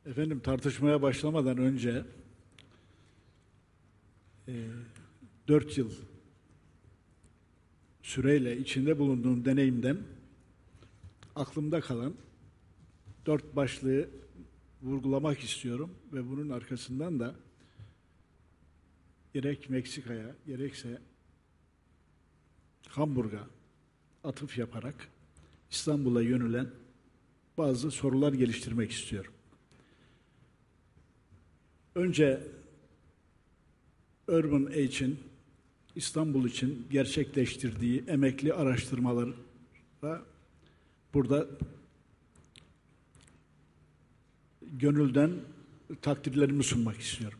Efendim, tartışmaya başlamadan önce 4 yıl süreyle içinde bulunduğum deneyimden aklımda kalan 4 başlığı vurgulamak istiyorum ve bunun arkasından da gerek Meksika'ya gerekse Hamburg'a atıf yaparak İstanbul'a yönelen bazı sorular geliştirmek istiyorum. Önce Urban Age'in İstanbul için gerçekleştirdiği emekli araştırmalara burada gönülden takdirlerimi sunmak istiyorum.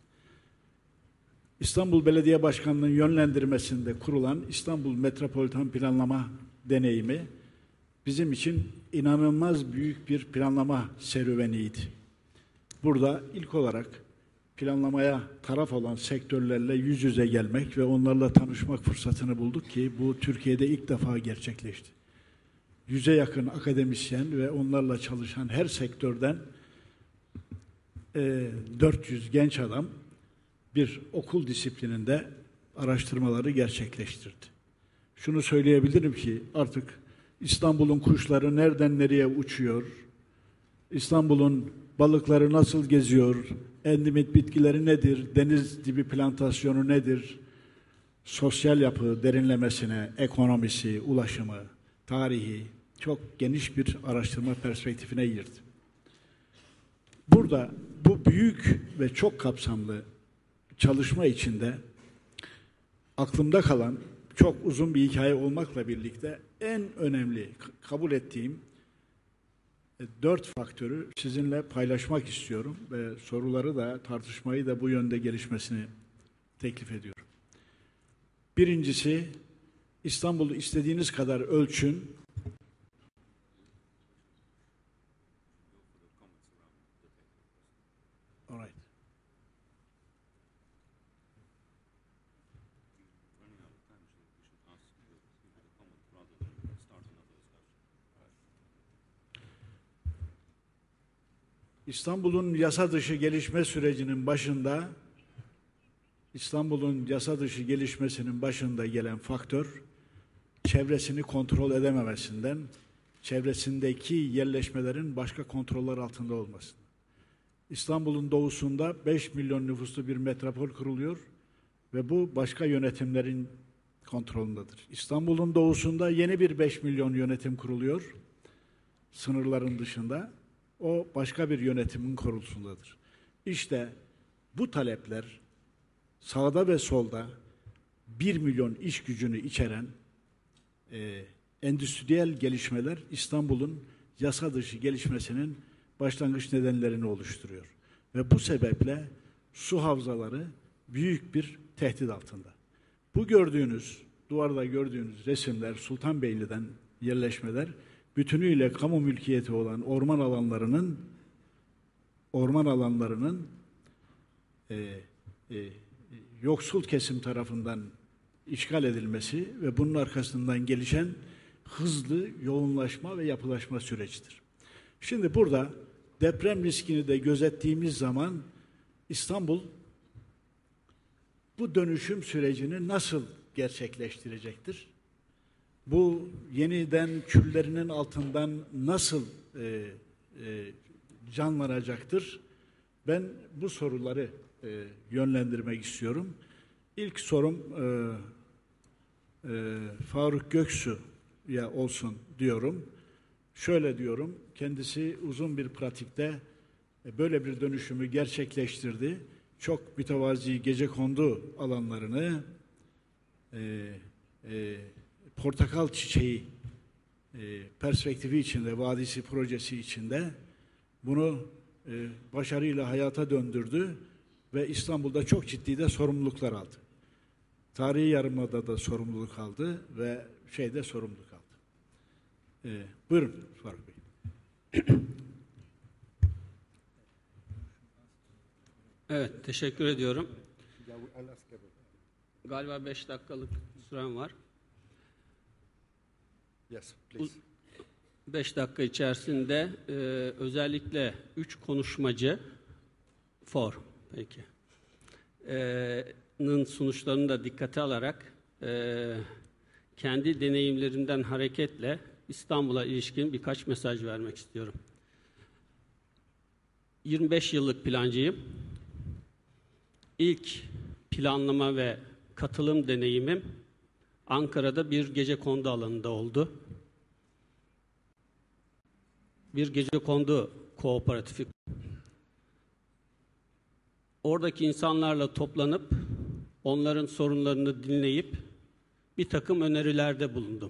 İstanbul Belediye Başkanlığı'nın yönlendirmesinde kurulan İstanbul Metropolitan Planlama deneyimi bizim için inanılmaz büyük bir planlama serüveniydi. Burada ilk olarak planlamaya taraf olan sektörlerle yüz yüze gelmek ve onlarla tanışmak fırsatını bulduk ki bu Türkiye'de ilk defa gerçekleşti. 100'e yakın akademisyen ve onlarla çalışan her sektörden 400 genç adam bir okul disiplininde araştırmaları gerçekleştirdi. Şunu söyleyebilirim ki artık İstanbul'un kuşları nereden nereye uçuyor, İstanbul'un balıkları nasıl geziyor, endemik bitkileri nedir, deniz dibi plantasyonu nedir, sosyal yapı derinlemesine, ekonomisi, ulaşımı, tarihi çok geniş bir araştırma perspektifine girdi. Burada bu büyük ve çok kapsamlı çalışma içinde aklımda kalan çok uzun bir hikaye olmakla birlikte en önemli kabul ettiğim 4 faktörü sizinle paylaşmak istiyorum ve soruları da tartışmayı da bu yönde gelişmesini teklif ediyorum. Birincisi, İstanbul'u istediğiniz kadar ölçün. Alright. İstanbul'un yasa dışı gelişme sürecinin başında, İstanbul'un yasa dışı gelişmesinin başında gelen faktör, çevresini kontrol edememesinden, çevresindeki yerleşmelerin başka kontroller altında olması. İstanbul'un doğusunda 5 milyon nüfuslu bir metropol kuruluyor ve bu başka yönetimlerin kontrolündedir. İstanbul'un doğusunda yeni bir 5 milyon yönetim kuruluyor, sınırların dışında. O başka bir yönetimin korusundadır. İşte bu talepler sağda ve solda 1 milyon iş gücünü içeren endüstriyel gelişmeler İstanbul'un yasa dışı gelişmesinin başlangıç nedenlerini oluşturuyor. Ve bu sebeple su havzaları büyük bir tehdit altında. Bu gördüğünüz, duvarda gördüğünüz resimler, Sultanbeyli'den yerleşmeler, bütünüyle kamu mülkiyeti olan orman alanlarının yoksul kesim tarafından işgal edilmesi ve bunun arkasından gelişen hızlı yoğunlaşma ve yapılaşma sürecidir. Şimdi burada deprem riskini de gözettiğimiz zaman İstanbul bu dönüşüm sürecini nasıl gerçekleştirecektir? Bu yeniden küllerinin altından nasıl canlanacaktır? Ben bu soruları yönlendirmek istiyorum. İlk sorum Faruk Göksu'ya olsun diyorum. Şöyle diyorum, kendisi uzun bir pratikte böyle bir dönüşümü gerçekleştirdi. Çok mütevazi gecekondu alanlarını portakal çiçeği perspektifi içinde, vadisi projesi içinde bunu başarıyla hayata döndürdü ve İstanbul'da çok ciddi de sorumluluklar aldı. Tarihi Yarımada'da da sorumluluk aldı ve sorumluluk aldı. Buyurun Faruk Bey. Evet, teşekkür ediyorum. Galiba 5 dakikalık sürem var. Yes, please. 5 dakika içerisinde özellikle 3 konuşmacı peki sonuçlarını da dikkate alarak kendi deneyimlerimden hareketle İstanbul'a ilişkin birkaç mesaj vermek istiyorum. 25 yıllık plancıyım. İlk planlama ve katılım deneyimim Ankara'da bir gecekondu alanında oldu. Bir gecekondu kooperatifi. Oradaki insanlarla toplanıp onların sorunlarını dinleyip bir takım önerilerde bulundum.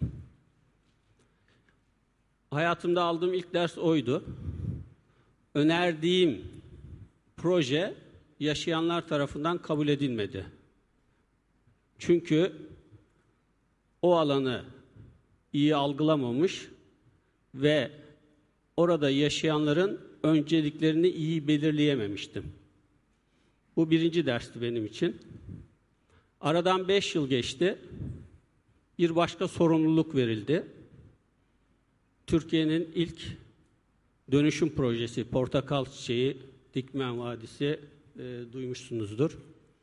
Hayatımda aldığım ilk ders oydu. Önerdiğim proje yaşayanlar tarafından kabul edilmedi. Çünkü o alanı iyi algılamamış ve orada yaşayanların önceliklerini iyi belirleyememiştim. Bu birinci dersti benim için. Aradan 5 yıl geçti. Bir başka sorumluluk verildi. Türkiye'nin ilk dönüşüm projesi, Portakal Çiçeği, Dikmen Vadisi duymuşsunuzdur.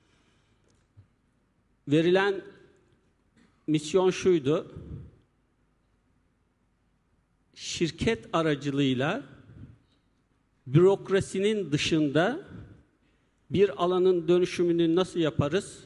Verilen misyon şuydu: şirket aracılığıyla bürokrasinin dışında bir alanın dönüşümünü nasıl yaparız?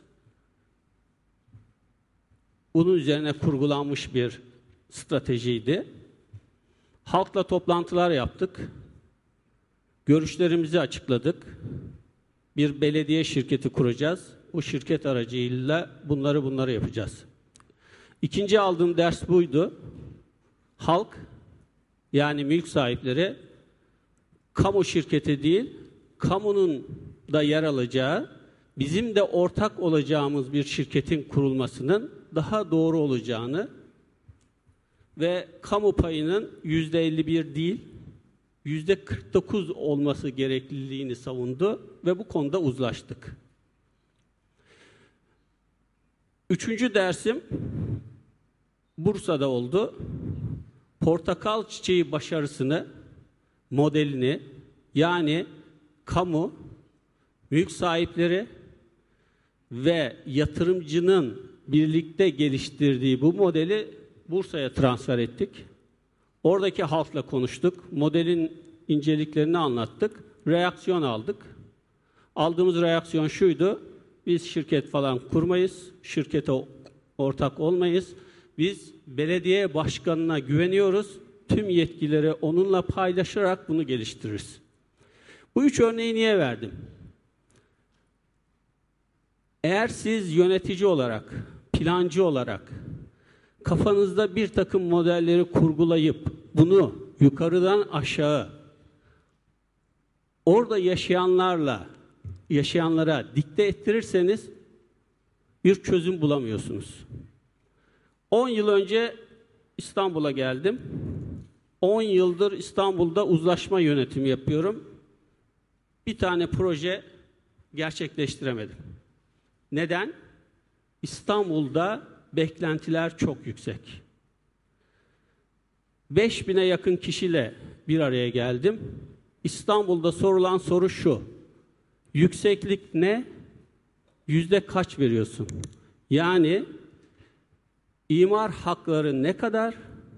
Bunun üzerine kurgulanmış bir stratejiydi. Halkla toplantılar yaptık. Görüşlerimizi açıkladık. Bir belediye şirketi kuracağız. O şirket aracıyla bunları yapacağız. İkinci aldığım ders buydu. Halk, yani mülk sahipleri, kamu şirketi değil, kamunun da yer alacağı, bizim de ortak olacağımız bir şirketin kurulmasının daha doğru olacağını ve kamu payının %51 değil, %49 olması gerekliliğini savundu ve bu konuda uzlaştık. Üçüncü dersim Bursa'da oldu. Portakal Çiçeği başarısını, modelini, yani kamu, mülk sahipleri ve yatırımcının birlikte geliştirdiği bu modeli Bursa'ya transfer ettik. Oradaki halkla konuştuk. Modelin inceliklerini anlattık. Reaksiyon aldık. Aldığımız reaksiyon şuydu: biz şirket falan kurmayız, şirkete ortak olmayız. Biz belediye başkanına güveniyoruz. Tüm yetkileri onunla paylaşarak bunu geliştiririz. Bu 3 örneği niye verdim? Eğer siz yönetici olarak, plancı olarak kafanızda bir takım modelleri kurgulayıp bunu yukarıdan aşağı orada yaşayanlara dikte ettirirseniz bir çözüm bulamıyorsunuz. 10 yıl önce İstanbul'a geldim. 10 yıldır İstanbul'da uzlaşma yönetimi yapıyorum. Bir tane proje gerçekleştiremedim. Neden? İstanbul'da beklentiler çok yüksek. 5000'e yakın kişiyle bir araya geldim. İstanbul'da sorulan soru şu: yükseklik ne? Yüzde kaç veriyorsun? Yani imar hakları ne kadar?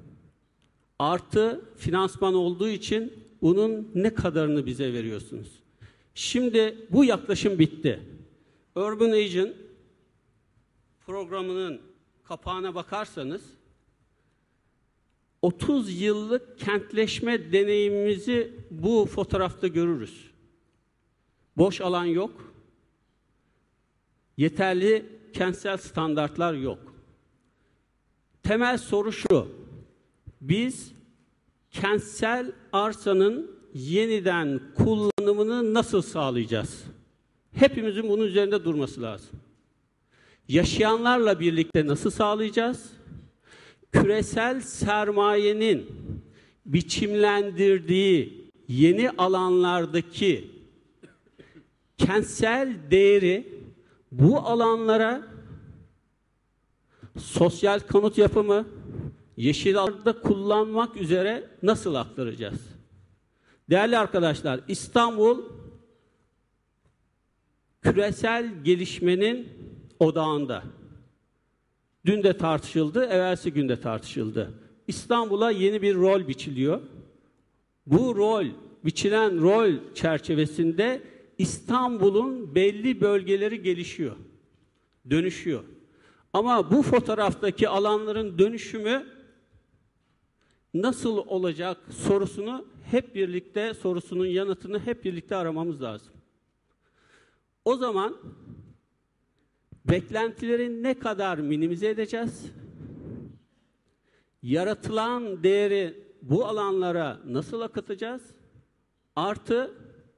Artı finansman olduğu için bunun ne kadarını bize veriyorsunuz? Şimdi bu yaklaşım bitti. Urban Agent programının kapağına bakarsanız 30 yıllık kentleşme deneyimimizi bu fotoğrafta görürüz. Boş alan yok. Yeterli kentsel standartlar yok. Temel soru şu: biz kentsel arsanın yeniden kullanımını nasıl sağlayacağız? Hepimizin bunun üzerinde durması lazım. Yaşayanlarla birlikte nasıl sağlayacağız? Küresel sermayenin biçimlendirdiği yeni alanlardaki kentsel değeri bu alanlara sosyal konut yapımı, yeşil alanlarda kullanmak üzere nasıl aktaracağız? Değerli arkadaşlar, İstanbul küresel gelişmenin odağında. Dün de tartışıldı, evvelsi gün de tartışıldı. İstanbul'a yeni bir rol biçiliyor. Bu rol, biçilen rol çerçevesinde İstanbul'un belli bölgeleri gelişiyor, dönüşüyor. Ama bu fotoğraftaki alanların dönüşümü nasıl olacak sorusunu hep birlikte, sorusunun yanıtını hep birlikte aramamız lazım. O zaman beklentileri ne kadar minimize edeceğiz? Yaratılan değeri bu alanlara nasıl akıtacağız? Artı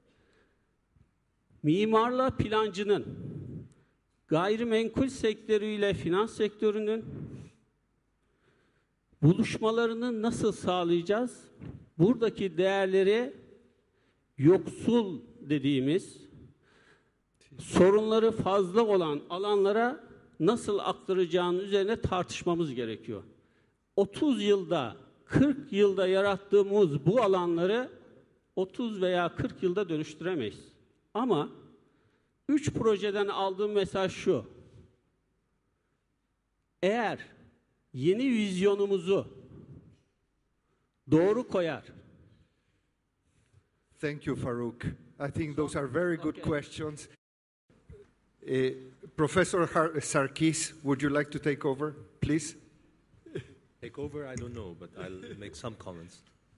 mimarla plancının, gayrimenkul sektörüyle finans sektörünün buluşmalarını nasıl sağlayacağız? Buradaki değerleri yoksul dediğimiz, sorunları fazla olan alanlara nasıl aktaracağının üzerine tartışmamız gerekiyor. 30 yılda, 40 yılda yarattığımız bu alanları 30 veya 40 yılda dönüştüremeyiz. Ama 3 projeden aldığım mesaj şu: eğer yeni vizyonumuzu doğru koyar. Thank you, Farouk. I think those are very good questions. Professor Sarkis, would you like to take over, please? Take over, I don't know, but I'll make some comments.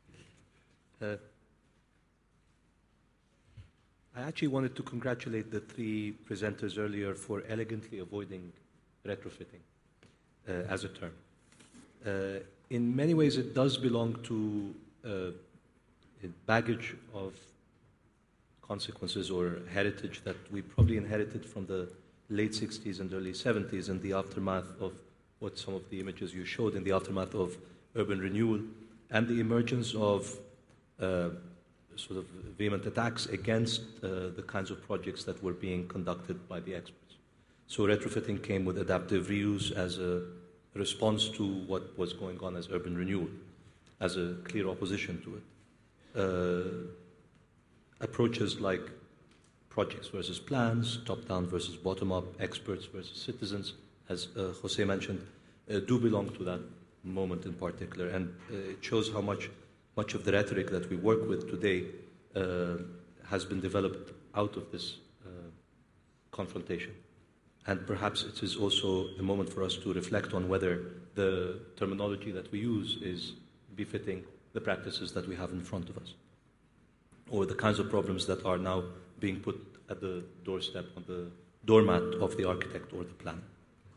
I actually wanted to congratulate the three presenters earlier for elegantly avoiding retrofitting as a term. In many ways, it does belong to a baggage of consequences or heritage that we probably inherited from the late 60s and early 70s in the aftermath of what some of the images you showed, in the aftermath of urban renewal and the emergence of sort of vehement attacks against the kinds of projects that were being conducted by the experts. So retrofitting came with adaptive reuse as a response to what was going on as urban renewal, as a clear opposition to it. Approaches like projects versus plans, top-down versus bottom-up, experts versus citizens, as Jose mentioned, do belong to that moment in particular, and it shows how much of the rhetoric that we work with today has been developed out of this confrontation. And perhaps it is also a moment for us to reflect on whether the terminology that we use is befitting the practices that we have in front of us, or the kinds of problems that are now being put at the doorstep, on the doormat of the architect or the planner.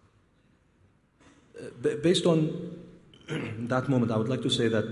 Based on that moment, I would like to say that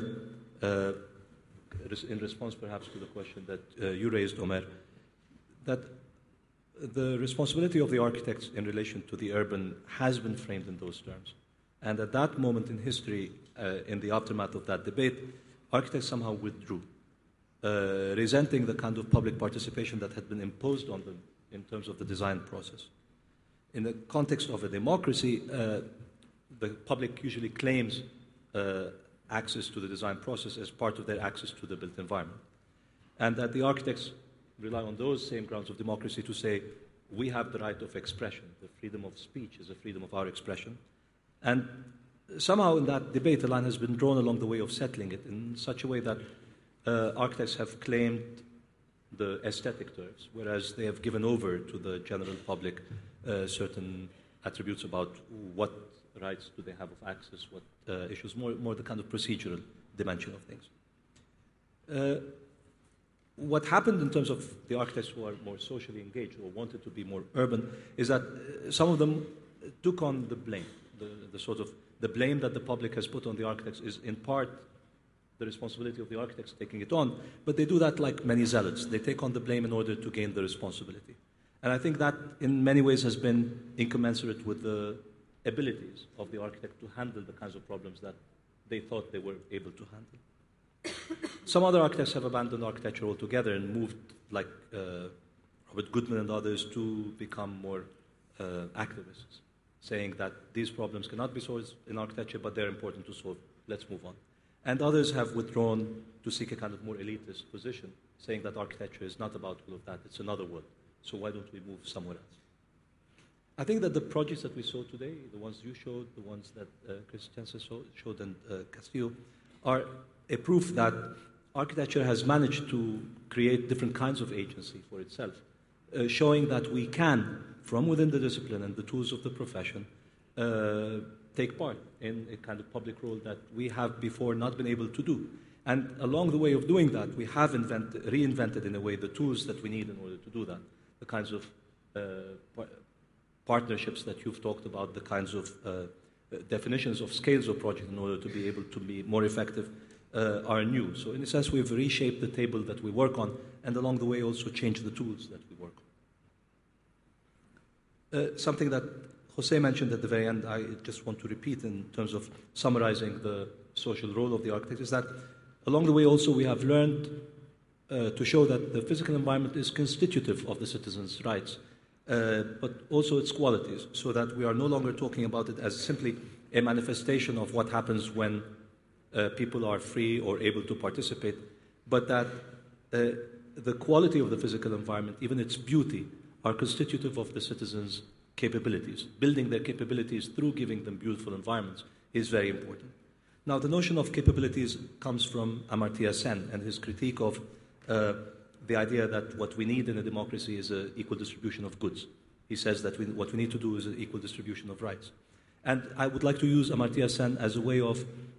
in response perhaps to the question that you raised, Omer, that the responsibility of the architects in relation to the urban has been framed in those terms. And at that moment in history, in the aftermath of that debate, architects somehow withdrew, resenting the kind of public participation that had been imposed on them in terms of the design process. In the context of a democracy, the public usually claims access to the design process as part of their access to the built environment. And that the architects rely on those same grounds of democracy to say, we have the right of expression. The freedom of speech is a freedom of our expression. And somehow in that debate, a line has been drawn along the way of settling it in such a way that architects have claimed the aesthetic terms, whereas they have given over to the general public certain attributes about what rights do they have of access, what issues, more the kind of procedural dimension of things. What happened in terms of the architects who are more socially engaged or wanted to be more urban is that some of them took on the blame. The blame that the public has put on the architects is in part the responsibility of the architects taking it on, but they do that like many zealots. They take on the blame in order to gain the responsibility. And I think that in many ways has been incommensurate with the abilities of the architect to handle the kinds of problems that they thought they were able to handle. Some other architects have abandoned architecture altogether and moved, like Robert Goodman and others, to become more activists, saying that these problems cannot be solved in architecture, but they're important to solve let's move on. And others have withdrawn to seek a kind of more elitist position, saying that architecture is not about all of that, it's another world. So why don't we move somewhere else? I think that the projects that we saw today, the ones you showed, the ones that Christensen showed, and Castillo, are a proof that architecture has managed to create different kinds of agency for itself, showing that we can, from within the discipline and the tools of the profession, take part in a kind of public role that we have before not been able to do. And along the way of doing that, we have reinvented in a way the tools that we need in order to do that, the kinds of partnerships that you've talked about, the kinds of definitions of scales of project in order to be able to be more effective are new. So in a sense, we've reshaped the table that we work on, and along the way also changed the tools that we work on. Something that Jose mentioned at the very end, I just want to repeat in terms of summarizing the social role of the architect, is that along the way also we have learned to show that the physical environment is constitutive of the citizens' rights, but also its qualities, so that we are no longer talking about it as simply a manifestation of what happens when people are free or able to participate, but that the quality of the physical environment, even its beauty, are constitutive of the citizens' capabilities. Building their capabilities through giving them beautiful environments is very important. Now, the notion of capabilities comes from Amartya Sen and his critique of the idea that what we need in a democracy is an equal distribution of goods. He says that what we need to do is an equal distribution of rights. And I would like to use Amartya Sen as a way of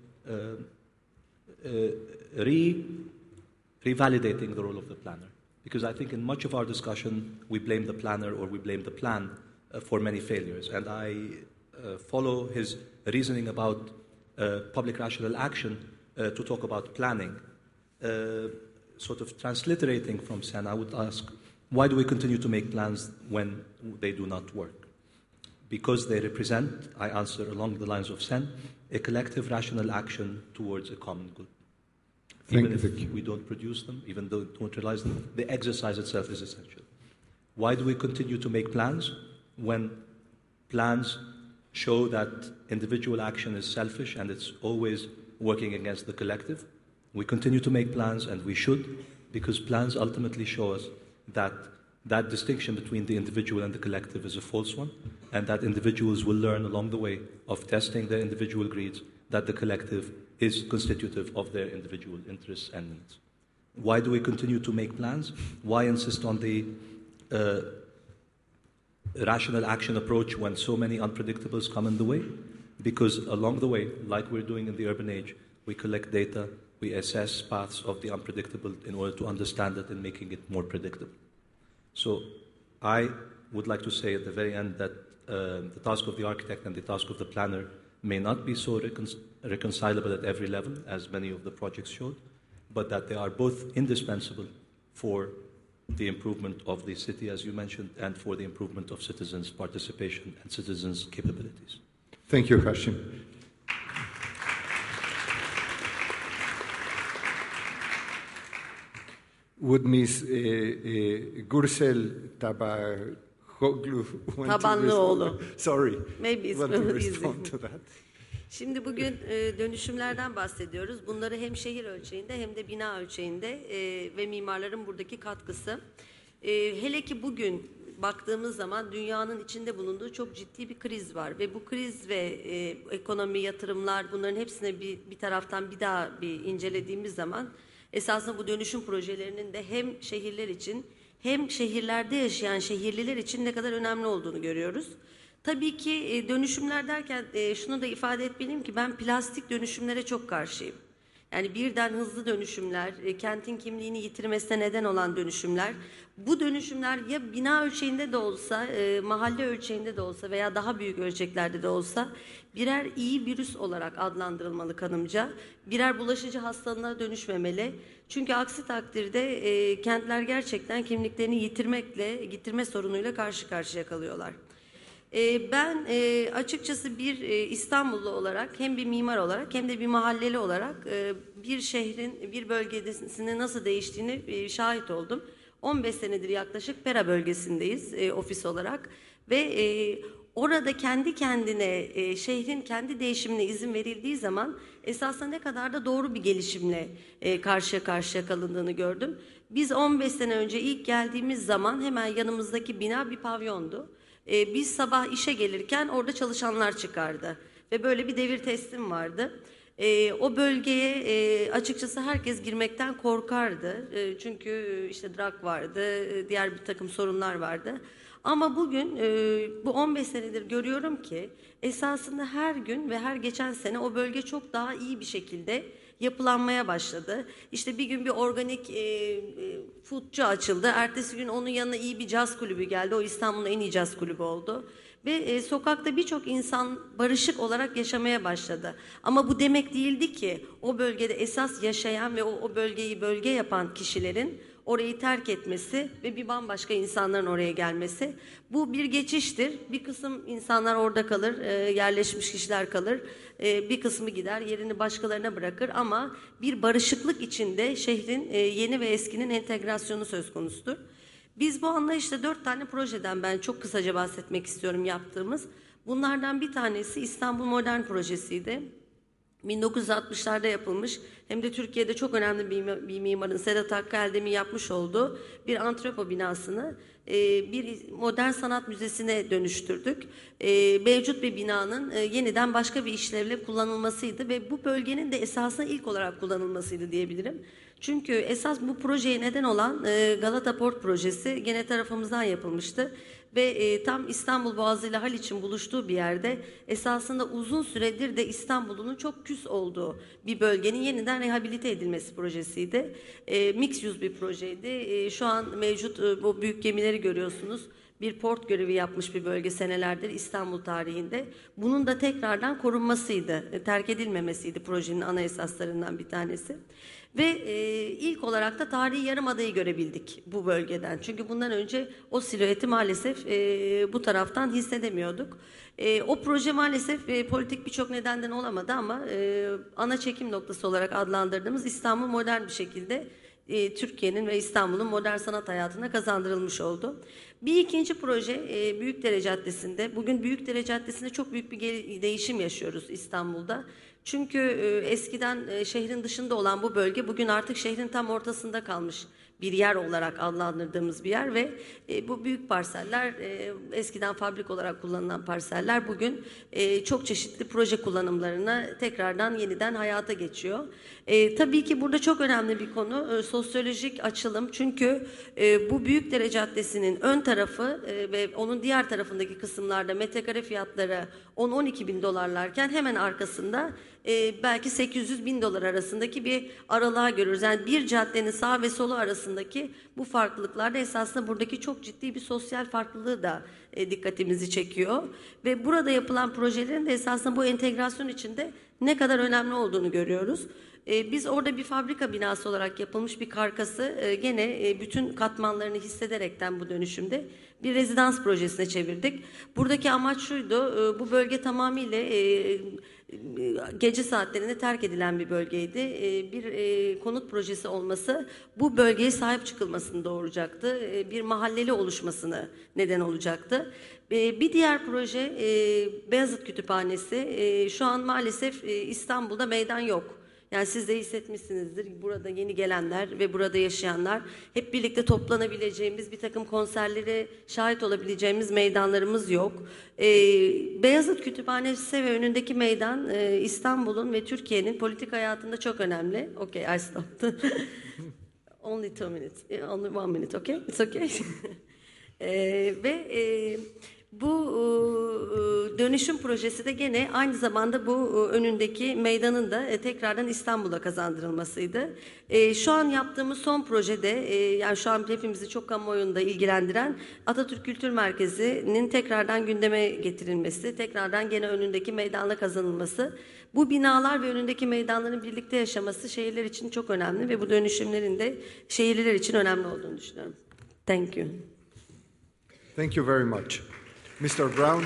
revalidating the role of the planner. Because I think in much of our discussion, we blame the planner or we blame the plan for many failures. And I follow his reasoning about public rational action to talk about planning. Sort of transliterating from Sen, I would ask, why do we continue to make plans when they do not work? Because they represent, I answer along the lines of Sen, a collective rational action towards a common good. Even if we don't produce them, even though we don't realize them, the exercise itself is essential. Why do we continue to make plans when plans show that individual action is selfish and it's always working against the collective? We continue to make plans, and we should, because plans ultimately show us that that distinction between the individual and the collective is a false one, and that individuals will learn along the way of testing their individual greeds that the collective is constitutive of their individual interests and needs. Why do we continue to make plans? Why insist on the rational action approach when so many unpredictables come in the way? Because along the way, like we're doing in the urban age, we collect data, we assess paths of the unpredictable in order to understand it and making it more predictable. So I would like to say at the very end that the task of the architect and the task of the planner may not be so reconcilable at every level, as many of the projects showed, but that they are both indispensable for the improvement of the city, as you mentioned, and for the improvement of citizens' participation and citizens' capabilities. Thank you, Hashim. Would Ms. Gürsel Tabakoglu want to Tabanlıoğlu. respond? Sorry. Maybe it's Want to easy. respond to that? Şimdi bugün dönüşümlerden bahsediyoruz. Bunları hem şehir ölçeğinde hem de bina ölçeğinde ve mimarların buradaki katkısı. Hele ki bugün baktığımız zaman dünyanın içinde bulunduğu çok ciddi bir kriz var ve bu kriz ve ekonomi, yatırımlar, bunların hepsine bir taraftan bir daha incelediğimiz zaman esasında bu dönüşüm projelerinin de hem şehirler için hem şehirlerde yaşayan şehirliler için ne kadar önemli olduğunu görüyoruz. Tabii ki dönüşümler derken şunu da ifade etmeliyim ki ben plastik dönüşümlere çok karşıyım. Yani birden hızlı dönüşümler, kentin kimliğini yitirmesine neden olan dönüşümler. Bu dönüşümler ya bina ölçeğinde de olsa, mahalle ölçeğinde de olsa veya daha büyük ölçeklerde de olsa birer iyi virüs olarak adlandırılmalı kanımca. Birer bulaşıcı hastalığına dönüşmemeli. Çünkü aksi takdirde kentler gerçekten kimliklerini yitirme sorunuyla karşı karşıya kalıyorlar. Ben açıkçası bir İstanbullu olarak hem bir mimar olarak hem de bir mahalleli olarak bir şehrin bir bölgesinin nasıl değiştiğini şahit oldum. 15 senedir yaklaşık Pera bölgesindeyiz ofis olarak ve orada kendi kendine şehrin kendi değişimine izin verildiği zaman esasında ne kadar da doğru bir gelişimle karşıya karşıya kalındığını gördüm. Biz 15 sene önce ilk geldiğimiz zaman hemen yanımızdaki bina bir pavyondu. Biz sabah işe gelirken orada çalışanlar çıkardı ve böyle bir devir teslim vardı. O bölgeye açıkçası herkes girmekten korkardı. Çünkü işte drag vardı, diğer bir takım sorunlar vardı. Ama bugün bu 15 senedir görüyorum ki esasında her gün ve her geçen sene o bölge çok daha iyi bir şekilde yapılanmaya başladı. İşte bir gün bir organik foodcu açıldı. Ertesi gün onun yanına iyi bir caz kulübü geldi. O İstanbul'un en iyi caz kulübü oldu. Ve sokakta birçok insan barışık olarak yaşamaya başladı. Ama bu demek değildi ki o bölgede esas yaşayan ve o bölgeyi bölge yapan kişilerin orayı terk etmesi ve bir bambaşka insanların oraya gelmesi. Bu bir geçiştir. Bir kısım insanlar orada kalır, yerleşmiş kişiler kalır. Bir kısmı gider, yerini başkalarına bırakır ama bir barışıklık içinde şehrin yeni ve eskinin entegrasyonu söz konusudur. Biz bu anlayışla 4 tane projeden ben çok kısaca bahsetmek istiyorum yaptığımız. Bunlardan bir tanesi İstanbul Modern Projesi'ydi. 1960'larda yapılmış, hem de Türkiye'de çok önemli bir mimarın Sedat Hakkı Eldem'in yapmış olduğu bir antrepo binasını bir modern sanat müzesine dönüştürdük. Mevcut bir binanın yeniden başka bir işlevle kullanılmasıydı ve bu bölgenin de esasında ilk olarak kullanılmasıydı diyebilirim. Çünkü esas bu projeye neden olan Galata Port projesi gene tarafımızdan yapılmıştı. Ve tam İstanbul Boğazı ile Haliç'in buluştuğu bir yerde esasında uzun süredir de İstanbul'un çok küs olduğu bir bölgenin yeniden rehabilite edilmesi projesiydi. Mix use bir projeydi. Şu an mevcut bu büyük gemileri görüyorsunuz. Bir port görevi yapmış bir bölge senelerdir İstanbul tarihinde. Bunun da tekrardan korunmasıydı, terk edilmemesiydi projenin ana esaslarından bir tanesi. Ve ilk olarak da tarihi Yarımada'yı görebildik bu bölgeden. Çünkü bundan önce o silüeti maalesef bu taraftan hissedemiyorduk. O proje maalesef politik birçok nedenden olamadı ama ana çekim noktası olarak adlandırdığımız İstanbul modern bir şekilde Türkiye'nin ve İstanbul'un modern sanat hayatına kazandırılmış oldu. Bir ikinci proje Büyükdere Caddesi'nde. Bugün Büyükdere Caddesi'nde çok büyük bir değişim yaşıyoruz İstanbul'da. Çünkü eskiden şehrin dışında olan bu bölge bugün artık şehrin tam ortasında kalmış bir yer olarak adlandırdığımız bir yer ve bu büyük parseller eskiden fabrik olarak kullanılan parseller bugün çok çeşitli proje kullanımlarına tekrardan yeniden hayata geçiyor. Tabii ki burada çok önemli bir konu sosyolojik açılım çünkü bu Büyükdere Caddesi'nin ön tarafı ve onun diğer tarafındaki kısımlarda metrekare fiyatları 10-12 bin dolarlarken hemen arkasında belki 800 bin dolar arasındaki bir aralığa görürüz. Yani bir caddenin sağ ve solu arasındaki bu farklılıklar da esasında buradaki çok ciddi bir sosyal farklılığı da dikkatimizi çekiyor. Ve burada yapılan projelerin de esasında bu entegrasyon içinde ne kadar önemli olduğunu görüyoruz. Biz orada bir fabrika binası olarak yapılmış bir karkası gene bütün katmanlarını hissederekten bu dönüşümde bir rezidans projesine çevirdik. Buradaki amaç şuydu, bu bölge tamamıyla gece saatlerinde terk edilen bir bölgeydi. Bir konut projesi olması bu bölgeye sahip çıkılmasını doğuracaktı. Bir mahalleli oluşmasını neden olacaktı. Bir diğer proje Beyazıt Kütüphanesi. Şu an maalesef İstanbul'da meydan yok. Yani siz de hissetmişsinizdir. Burada yeni gelenler ve burada yaşayanlar hep birlikte toplanabileceğimiz bir takım konserlere şahit olabileceğimiz meydanlarımız yok. Beyazıt Kütüphanesi ve önündeki meydan İstanbul'un ve Türkiye'nin politik hayatında çok önemli. Okay, I stopped. Only 2 minutes. Only 1 minute, okay? It's okay. Bu dönüşüm projesi de gene aynı zamanda bu önündeki meydanın da tekrardan İstanbul'a kazandırılmasıydı. Şu an yaptığımız son projede yani şu an hepimizi çok kamuoyunda ilgilendiren Atatürk Kültür Merkezi'nin tekrardan gündeme getirilmesi, tekrardan gene önündeki meydanla kazanılması. Bu binalar ve önündeki meydanların birlikte yaşaması şehirler için çok önemli ve bu dönüşümlerin de şehirler için önemli olduğunu düşünüyorum. Thank you. Thank you very much. Mr. Brown.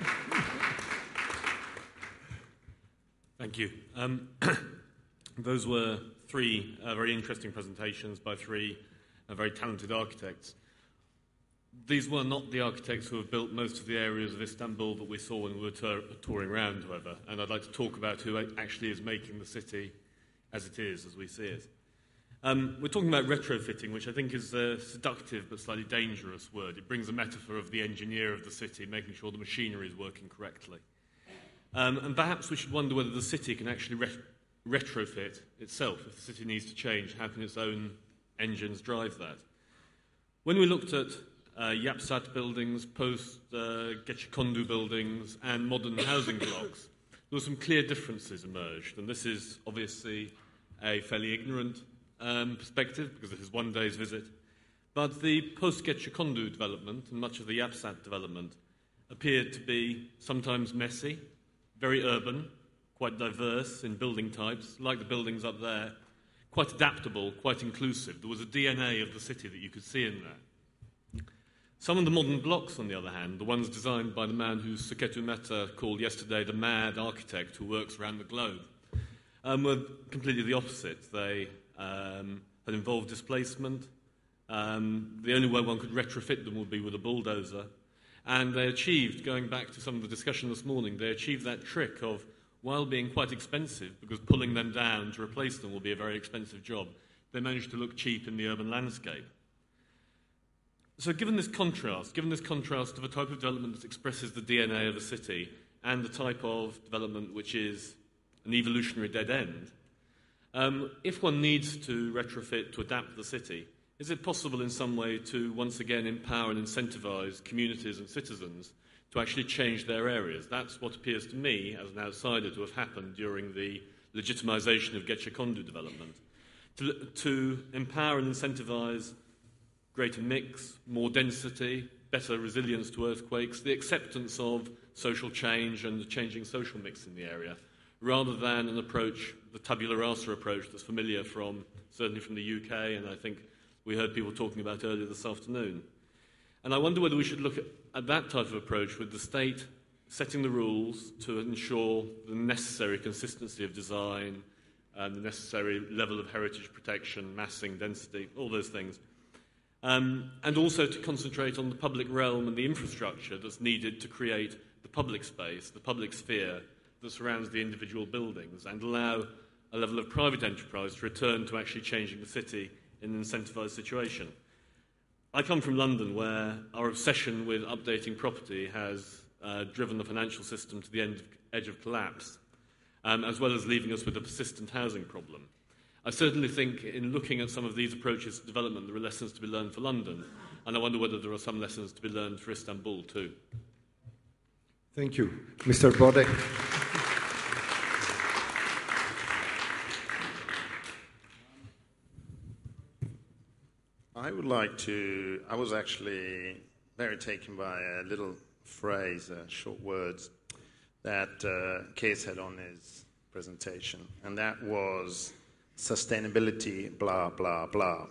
Thank you. Those were three very interesting presentations by three very talented architects. these were not the architects who have built most of the areas of Istanbul that we saw when we were touring around, however, and I'd like to talk about who actually is making the city as it is, as we see it. We're talking about retrofitting, which I think is a seductive but slightly dangerous word. It brings a metaphor of the engineer of the city, making sure the machinery is working correctly. And perhaps we should wonder whether the city can actually retrofit itself. If the city needs to change, how can its own engines drive that? When we looked at Yapsat buildings, post-Gecekondu buildings, and modern housing blocks, there were some clear differences emerged. And this is obviously a fairly ignorant perspective, because it is one day's visit. But the post-Gecekondu development and much of the Yapsat development appeared to be sometimes messy, very urban, quite diverse in building types, like the buildings up there, quite adaptable, quite inclusive. There was a DNA of the city that you could see in there. Some of the modern blocks, on the other hand, the ones designed by the man who Suketu Mehta called yesterday the mad architect who works around the globe, were completely the opposite. They had involved displacement. The only way one could retrofit them would be with a bulldozer. And they achieved, going back to some of the discussion this morning, they achieved that trick of, while being quite expensive, because pulling them down to replace them will be a very expensive job, they managed to look cheap in the urban landscape. So given this contrast to the type of development that expresses the DNA of a city and the type of development which is an evolutionary dead end, if one needs to retrofit to adapt the city, is it possible in some way to once again empower and incentivize communities and citizens to actually change their areas? That's what appears to me, as an outsider, to have happened during the legitimization of Gecekondu development. To empower and incentivize greater mix, more density, better resilience to earthquakes, the acceptance of social change and the changing social mix in the area, rather than an approach, the tabula rasa approach that's familiar certainly from the UK, and I think we heard people talking about earlier this afternoon. And I wonder whether we should look at that type of approach with the state setting the rules to ensure the necessary consistency of design and the necessary level of heritage protection, massing, density, all those things. And also to concentrate on the public realm and the infrastructure that's needed to create the public space, the public sphere that surrounds the individual buildings, and allow a level of private enterprise to return to actually changing the city in an incentivised situation. I come from London, where our obsession with updating property has driven the financial system to the edge of collapse, as well as leaving us with a persistent housing problem. I certainly think in looking at some of these approaches to development, there are lessons to be learned for London, and I wonder whether there are some lessons to be learned for Istanbul too. Thank you. Mr. Bodek. I was actually very taken by a little phrase, short words, that Kees had on his presentation, and that was sustainability, blah, blah, blah,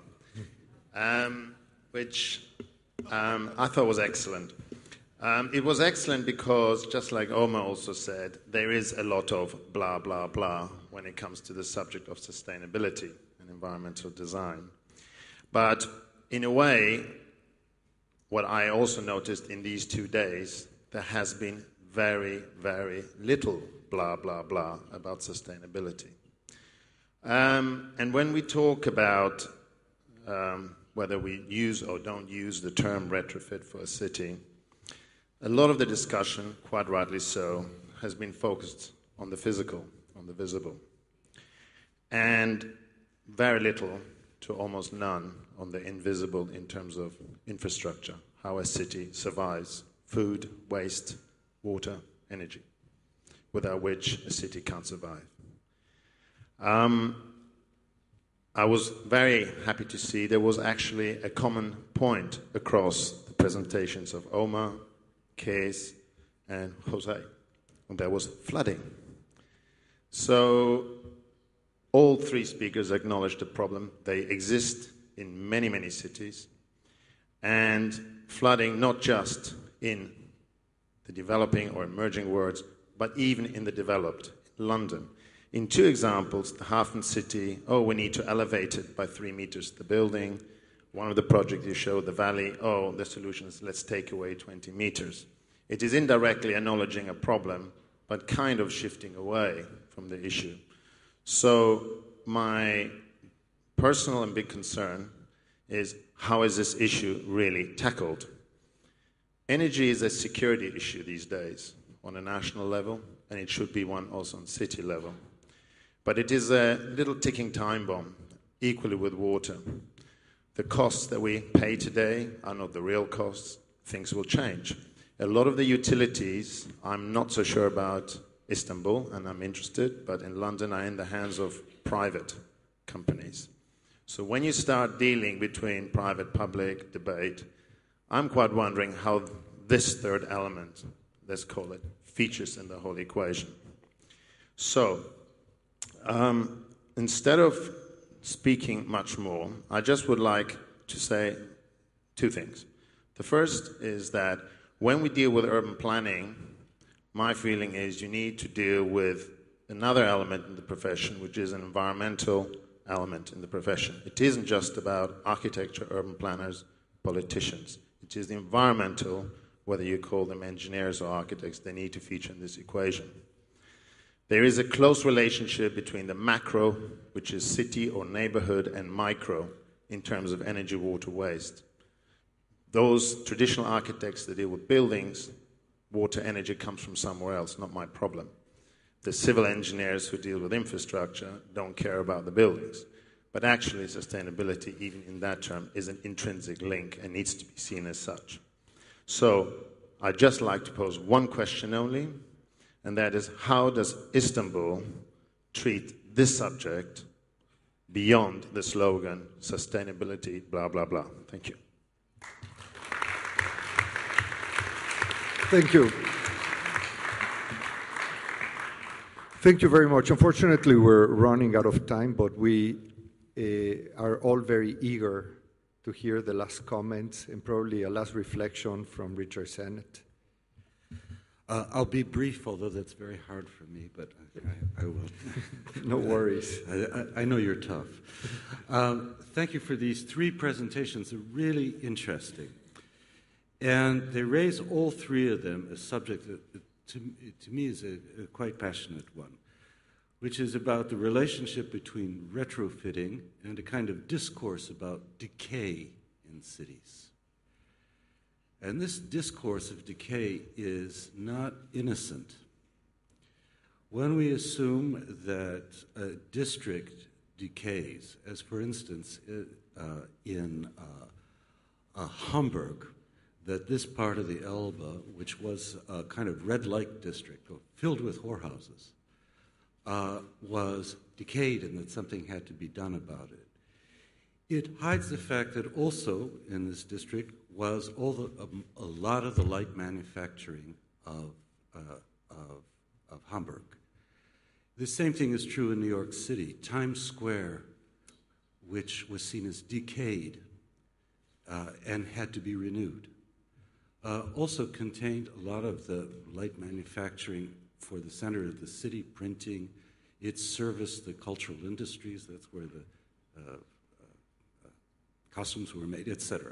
which I thought was excellent. It was excellent because, just like Omar also said, there is a lot of blah, blah, blah when it comes to the subject of sustainability and environmental design. But in a way, what I also noticed in these 2 days, there has been very, very little blah, blah, blah about sustainability. And when we talk about whether we use or don't use the term retrofit for a city, a lot of the discussion, quite rightly so, has been focused on the physical, on the visible, and very little to almost none on the invisible in terms of infrastructure, how a city survives, food, waste, water, energy, without which a city can't survive. I was very happy to see there was actually a common point across the presentations of Omar, Kees, and Jose, and there was flooding. So all three speakers acknowledged the problem. They exist in many, many cities, and flooding not just in the developing or emerging worlds, but even in the developed, London. In 2 examples, the Hafen City, we need to elevate it by 3 meters, the building. one of the projects you showed, the valley, oh, the solution is let's take away 20 meters. It is indirectly acknowledging a problem, but kind of shifting away from the issue. So my personal and big concern is, how is this issue really tackled? Energy is a security issue these days on a national level, and it should be one also on city level. But it is a little ticking time bomb, equally with water. The costs that we pay today are not the real costs. Things will change. A lot of the utilities, I'm not so sure about Istanbul, and I'm interested, but in London are in the hands of private companies. So when you start dealing between private-public debate, I'm quite wondering how this third element, let's call it, features in the whole equation. So instead of speaking much more, I just would like to say two things. The first is that when we deal with urban planning, my feeling is you need to deal with another element in the profession, which is an environmental element in the profession. It isn't just about architecture, urban planners, politicians. It is the environmental, whether you call them engineers or architects, they need to feature in this equation. There is a close relationship between the macro, which is city or neighborhood, and micro in terms of energy, water, waste. Those traditional architects that deal with buildings, water, energy comes from somewhere else, not my problem. The civil engineers who deal with infrastructure don't care about the buildings. But actually, sustainability, even in that term, is an intrinsic link and needs to be seen as such. So I'd just like to pose one question only, and that is, how does Istanbul treat this subject beyond the slogan, sustainability, blah, blah, blah? Thank you. Thank you. Thank you very much. Unfortunately, we're running out of time, but we are all very eager to hear the last comments and probably a last reflection from Richard Sennett. I'll be brief, although that's very hard for me, but I will. No worries. I know you're tough. Thank you for these three presentations. They're really interesting. And they raise all three of them a subject that to me is a quite passionate one, which is about the relationship between retrofitting and a kind of discourse about decay in cities. And this discourse of decay is not innocent. When we assume that a district decays, as for instance in Hamburg, that this part of the Elbe, which was a kind of red light district filled with whorehouses, was decayed and that something had to be done about it. It hides the fact that also in this district was a lot of the light manufacturing of Hamburg. The same thing is true in New York City. Times Square, which was seen as decayed and had to be renewed, also contained a lot of the light manufacturing for the center of the city, printing. It serviced the cultural industries. That's where the costumes were made, etc.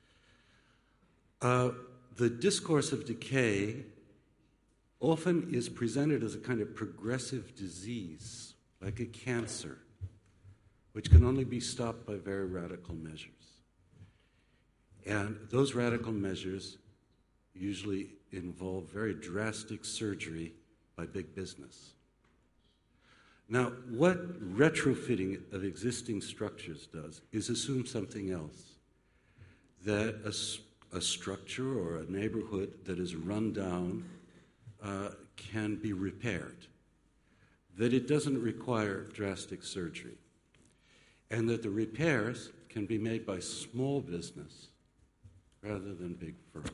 The discourse of decay often is presented as a kind of progressive disease, like a cancer, which can only be stopped by very radical measures. And those radical measures usually involve very drastic surgery by big business. Now, what retrofitting of existing structures does is assume something else, that a structure or a neighborhood that is run down can be repaired, that it doesn't require drastic surgery, and that the repairs can be made by small business rather than big firms.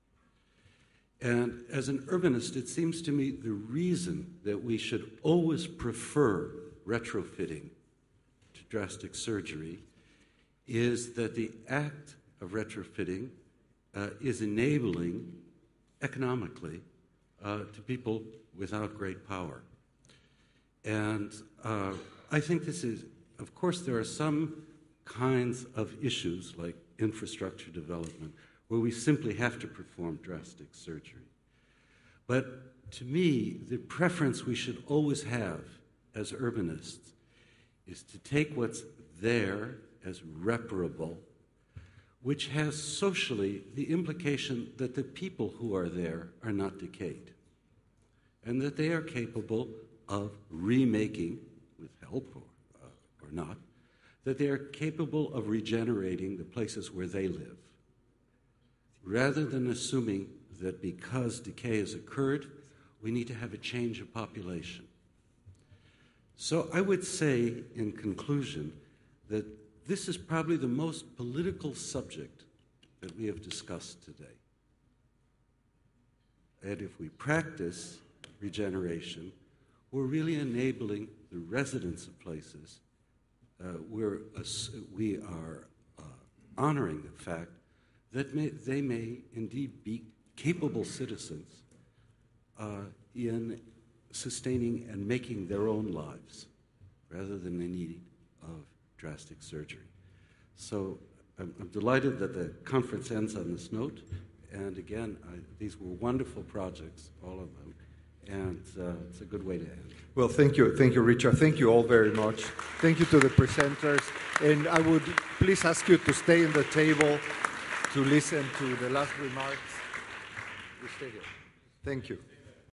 And as an urbanist, it seems to me the reason that we should always prefer retrofitting to drastic surgery is that the act of retrofitting is enabling economically to people without great power. And I think this is, of course, there are some kinds of issues like infrastructure development where we simply have to perform drastic surgery. But to me, the preference we should always have as urbanists is to take what's there as reparable, which has socially the implication that the people who are there are not decayed, and that they are capable of remaking, with help or not, that they are capable of regenerating the places where they live, rather than assuming that because decay has occurred, we need to have a change of population. So I would say, in conclusion, that this is probably the most political subject that we have discussed today. And if we practice regeneration, we're really enabling the residents of places. We are honoring the fact that they may indeed be capable citizens in sustaining and making their own lives rather than the need of drastic surgery. So I'm delighted that the conference ends on this note. And again, these were wonderful projects, all of them. And it's a good way to end. Well, thank you, Richard. Thank you all very much. Thank you to the presenters. And I would please ask you to stay in the table to listen to the last remarks. You stay here. Thank you.